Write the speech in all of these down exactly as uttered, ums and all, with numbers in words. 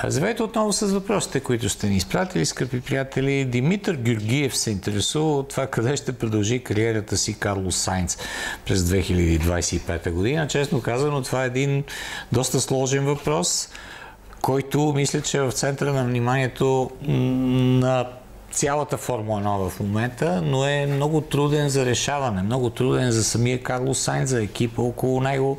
Здравейте отново с въпросите, които сте ни изпратили, скъпи приятели. Димитър Георгиев се интересува от това къде ще продължи кариерата си Карлос Сайнц през две хиляди двадесет и пета година. Честно казано, това е един доста сложен въпрос, който мисля, че е в центъра на вниманието на цялата Формула едно в момента, но е много труден за решаване, много труден за самия Карлос Сайнц, за екипа около него,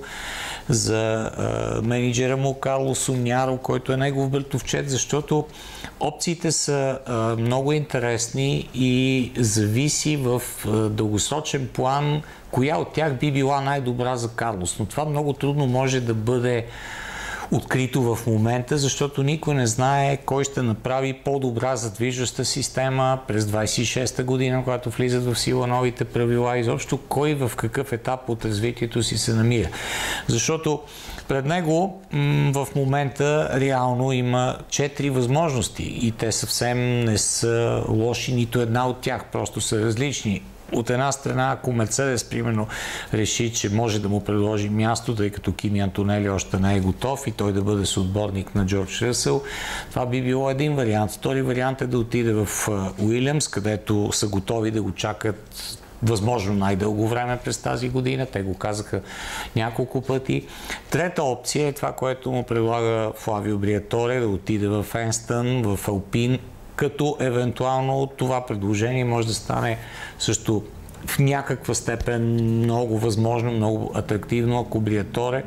за а, менеджера му Карлос Уняро, който е негов братовчет, защото опциите са а, много интересни и зависи в а, дългосрочен план коя от тях би била най-добра за Карлос. Но това много трудно може да бъде открито в момента, защото никой не знае кой ще направи по-добра задвижваща система през двадесет и шеста година, когато влизат в сила новите правила, изобщо кой в какъв етап от развитието си се намира. Защото пред него в момента реално има четири възможности и те съвсем не са лоши, нито една от тях, просто са различни. От една страна, ако Мерцедес, примерно, реши, че може да му предложи място, тъй като Кими Антонели още не е готов и той да бъде съотборник на Джордж Ръсъл, това би било един вариант. Втори вариант е да отиде в Уилямс, където са готови да го чакат възможно най-дълго време през тази година. Те го казаха няколко пъти. Трета опция е това, което му предлага Флавио Бриаторе, да отиде в Енстън, в Алпин, като евентуално това предложение може да стане също в някаква степен много възможно, много атрактивно, ако Бриаторе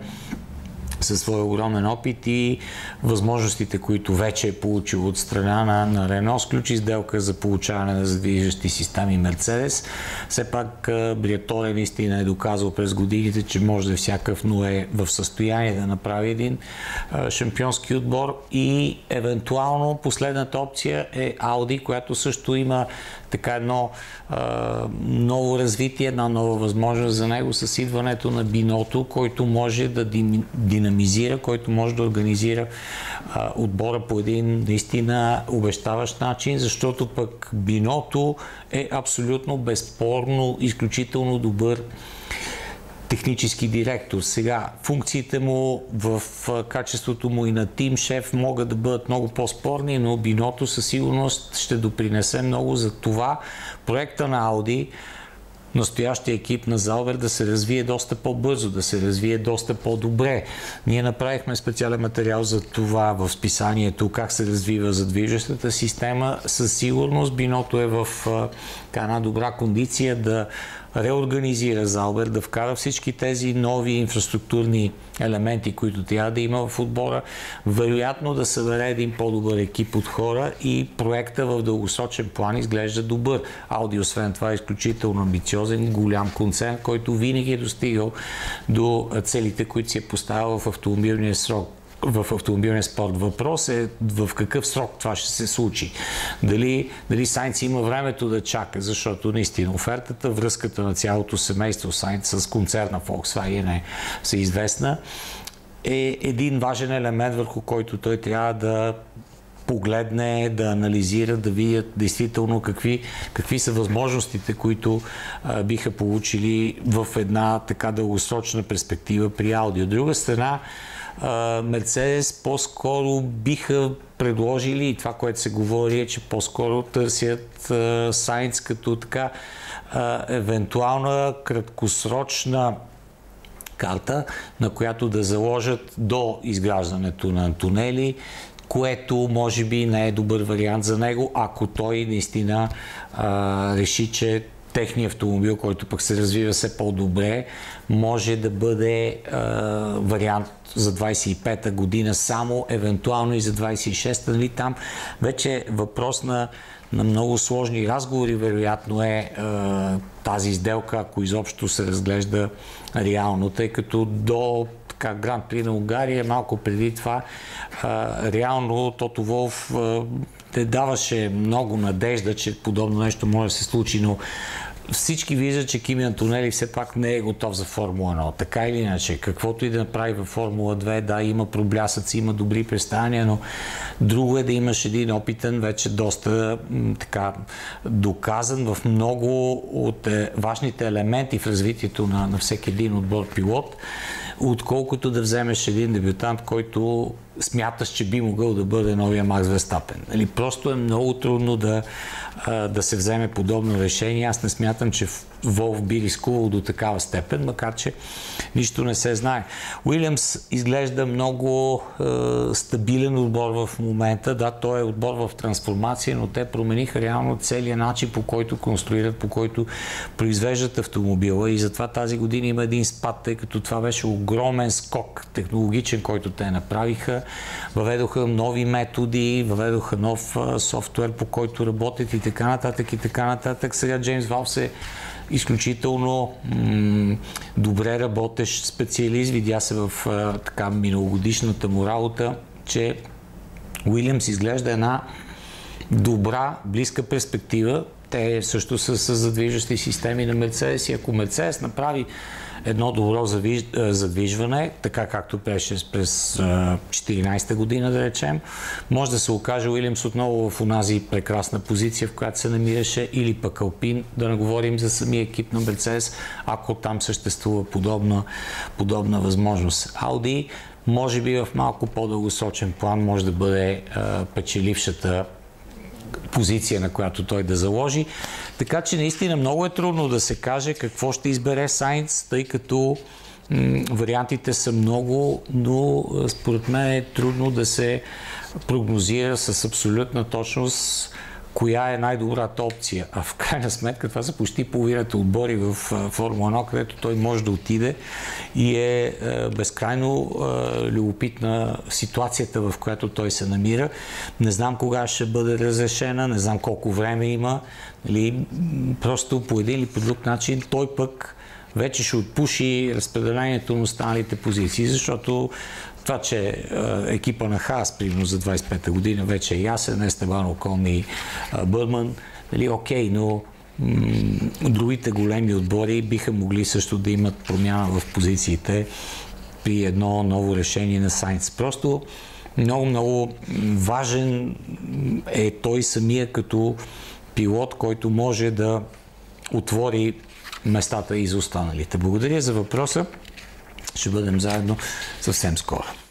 със своя огромен опит и възможностите, които вече е получил от страна на, на Рено, сключи сделка за получаване на задвижващи системи Мерцедес. Все пак Бриаторе наистина е доказал през годините, че може да е всякакъв, но е в състояние да направи един а, шампионски отбор и евентуално последната опция е Ауди, която също има така едно а, ново развитие, една нова възможност за него с идването на Биното, който може да динамизира, който може да организира а, отбора по един наистина обещаващ начин, защото пък Биното е абсолютно безспорно изключително добър технически директор. Сега, функциите му в качеството му и на тим шеф могат да бъдат много по-спорни, но Биното със сигурност ще допринесе много за това проекта на Ауди, настоящия екип на Заубер, да се развие доста по-бързо, да се развие доста по-добре. Ние направихме специален материал за това в списанието, как се развива задвижващата система. Със сигурност Биното е в една добра кондиция да реорганизира Заубер, да вкара всички тези нови инфраструктурни елементи, които трябва да има в отбора, вероятно да събере един по-добър екип от хора и проекта в дългосрочен план изглежда добър. Ауди, освен това, е изключително амбициозен, голям концерн, който винаги е достигал до целите, които си е поставил в автомобилния срок. в автомобилния спорт. Въпрос е в какъв срок това ще се случи. Дали, дали Сайнц има времето да чака, защото наистина офертата, връзката на цялото семейство Сайнц с концерна Volkswagen е всеизвестна, е един важен елемент, върху който той трябва да погледне, да анализира, да видят действително какви, какви са възможностите, които а, биха получили в една така дългосрочна перспектива при Ауди. От друга страна, Мерцедес по-скоро биха предложили, и това, което се говори, е, че по-скоро търсят а, Сайнц като така а, евентуална краткосрочна карта, на която да заложат до изграждането на Антонели, което може би не е добър вариант за него, ако той наистина а, реши, че техният автомобил, който пък се развива все по-добре, може да бъде а, вариант за двадесет и пета година само, евентуално и за двадесет и шеста. Нали? Там вече въпрос на, на много сложни разговори, вероятно е а, тази сделка, ако изобщо се разглежда реално, тъй като до така, Гран При на Унгария, малко преди това, а, реално Тото Волф а, те даваше много надежда, че подобно нещо може да се случи, но всички виждат, че Кими Антонели все пак не е готов за Формула едно. Така или иначе, каквото и да направи във Формула две, да, има проблясъци, има добри представяния, но друго е да имаш един опитен, вече доста така доказан в много от е, важните елементи в развитието на, на всеки един отбор пилот, отколкото да вземеш един дебютант, който смяташ, че би могъл да бъде новия Макс Верстапен. Нали, просто е много трудно да, да се вземе подобно решение. Аз не смятам, че Волф би рискувал до такава степен, макар че нищо не се знае. Уилямс изглежда много е, стабилен отбор в момента. Да, той е отбор в трансформация, но те промениха реално целият начин, по който конструират, по който произвеждат автомобила, и затова тази година има един спад, тъй като това беше огромен скок технологичен, който те направиха. Въведоха нови методи, въведоха нов а, софтуер, по който работят и така нататък и така нататък. Сега Джеймс Валс е изключително м- добре работещ специалист. Видя се в а, така миналогодишната му работа, че Уилямс изглежда една добра, близка перспектива. Те също са с задвижващи системи на Мерцедес, и ако Мерцедес направи едно добро задвижване, така както беше през четиринайсета година, да речем, може да се окаже Уилямс отново в онази прекрасна позиция, в която се намираше, или пък Алпин, да не говорим за самия екип на Мерцедес, ако там съществува подобна, подобна възможност. Ауди, може би в малко по-дългосрочен план, може да бъде а, печелившата позиция, на която той да заложи. Така че наистина много е трудно да се каже какво ще избере Сайнц, тъй като м- вариантите са много, но според мен е трудно да се прогнозира с абсолютна точност коя е най-добрата опция. А в крайна сметка това са почти половината отбори в Формула едно, където той може да отиде, и е безкрайно любопитна ситуацията, в която той се намира. Не знам кога ще бъде разрешена, не знам колко време има. Нали, просто по един или по друг начин той пък вече ще отпуши разпределението на останалите позиции, защото това, че екипа на Хаас, примерно за двайсет и пета година, вече е ясен, Естебан Окон и Бърман, нали, окей, но м- другите големи отбори биха могли също да имат промяна в позициите при едно ново решение на Сайнц. Просто много, много важен е той самия като пилот, който може да отвори местата и за останалите. Благодаря за въпроса. Ще бъдем заедно съвсем скоро.